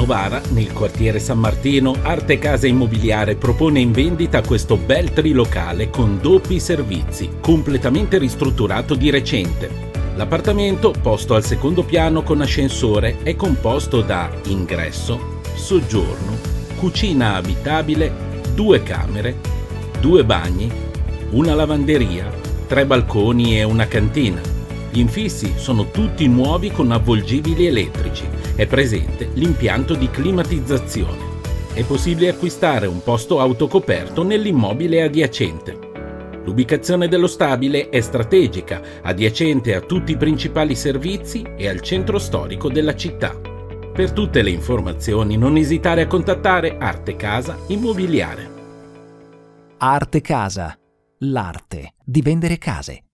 Novara, nel quartiere San Martino, Arte Casa Immobiliare propone in vendita questo bel trilocale con doppi servizi, completamente ristrutturato di recente. L'appartamento, posto al secondo piano con ascensore, è composto da ingresso, soggiorno, cucina abitabile, 2 camere, 2 bagni, una lavanderia, 3 balconi e una cantina. Gli infissi sono tutti nuovi con avvolgibili elettrici. È presente l'impianto di climatizzazione. È possibile acquistare un posto autocoperto nell'immobile adiacente. L'ubicazione dello stabile è strategica, adiacente a tutti i principali servizi e al centro storico della città. Per tutte le informazioni non esitare a contattare Arte Casa Immobiliare. Arte Casa, l'arte di vendere case.